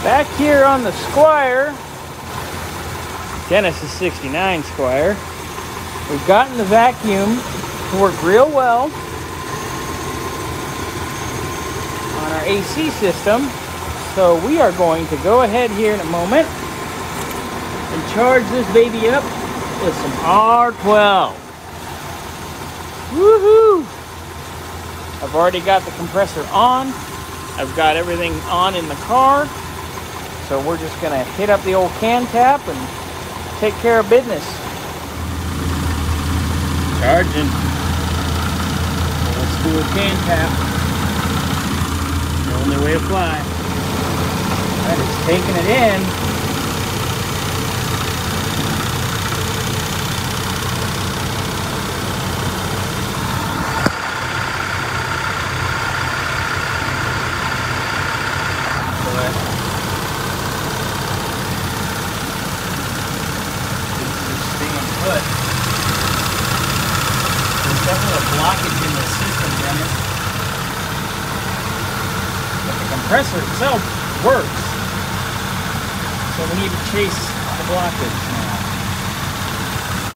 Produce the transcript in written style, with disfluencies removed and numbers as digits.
Back here on the Squire, Genesis 69 Squire, we've gotten the vacuum to work real well on our AC system. So we are going to go ahead here in a moment and charge this baby up with some R12. Woohoo! I've already got the compressor on. I've got everything on in the car. So we're just going to hit up the old can tap and take care of business. Charging. So let's do a can tap. The only way to fly. That is taking it in. There's definitely a blockage in the system, Dennis. But the compressor itself works. So we need to chase the blockage now.